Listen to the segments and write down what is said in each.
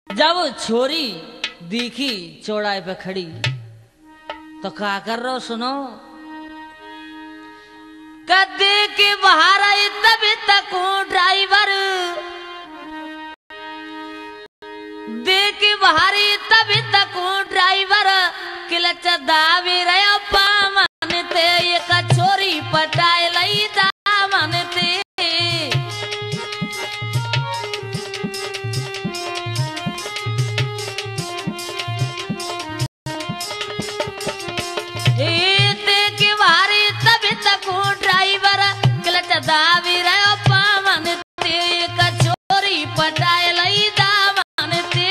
जब छोरी दिखी चौड़ाई पे खड़ी तो क्या कर रहे हो सुनो। कदे के बाहर आई तभी तक हूँ ड्राइवर, दे के बाहर आई तभी तक हूँ ड्राइवर, किलच दावी रहा पामनते ये कचोरी पटाए लई दामनते। ड्राइवर क्लच दावी रहा पामनते कचोरी पटाए लई दामनते।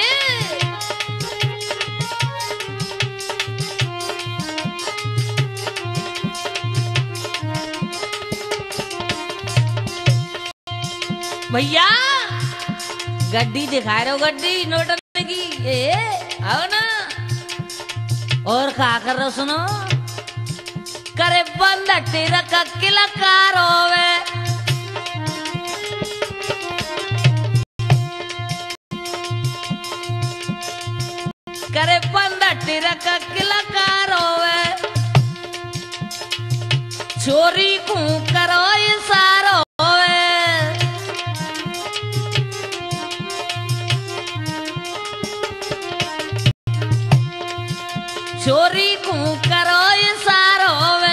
भैया गड्डी दिखा रहे हो, गड्डी नोट की ए आओ ना। और क्या कर रहे हो सुनो। करे बंद टिरक किलकार होवे, करे बंद टिरक किलकार होवे, चोरी को करो इशारो होवे, चोरी को करो इशारो होवे।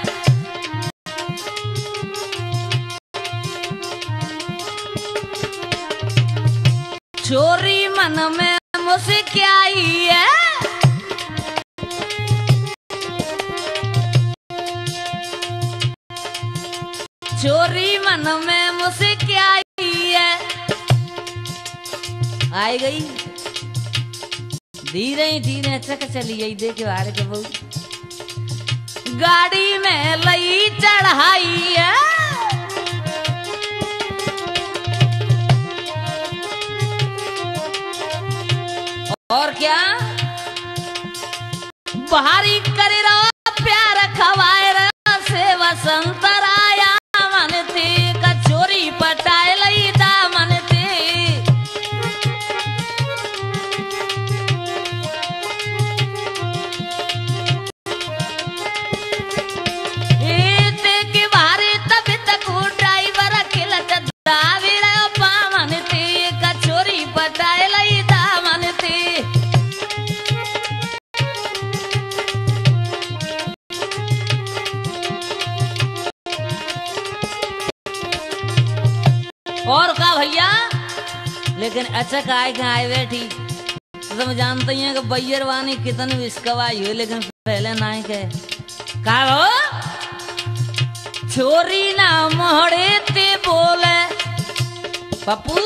चोरी मन में मुस्कियाई है, चोरी मन में मुस्कियाई है। आई गई धीरे धीरे चक चली गई, देखे बाहर के बहु गाड़ी में लई चढ़ाई है। और क्या बाहरी करे रहा प्यार खवाए रहा से वसंत राया मनते कचोरी पटाए लई दामनते। के बाहरी तभी तक ड्राइवर किलच दावी रहा पामनते कचोरी पटाए लई दामनते। और का भैया लेकिन अचक आए के आए बैठी तो तुम जानते ही हैं कि बैयर वानी कितनी विस्कवाई हो, लेकिन पहले ना ही कहे का हो छोरी ना मोहड़े ते बोले पप्पू,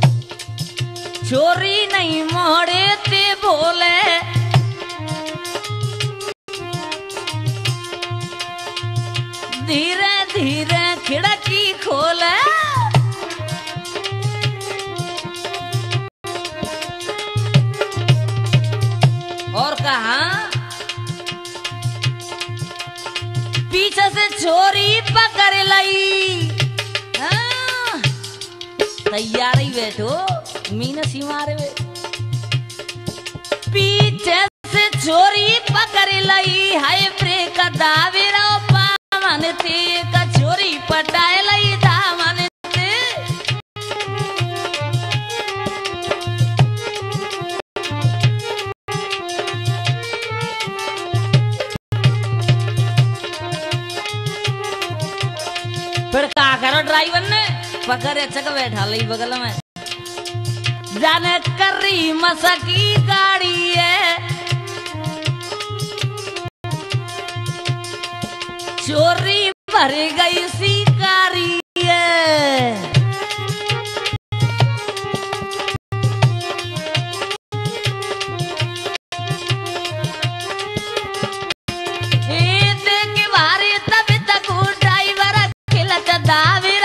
छोरी नहीं मोहड़े ते बोले, धीरे धीरे खिड़की खोले, और कहा पीछे से छोरी पकड़ लई। तैयार ही बैठो मीनसी मारे वे। पीछे से छोरी पकड़ लई, हाय ब्रेक दावे रो पामनते कचोरी पटाए लई दामनते। फिर क्या करो ड्राइवर ने पकड़ चक बैठा लई बगल में, जाने करी मसकी गाड़ी है, चोरी भर गई शिकारी है। दावी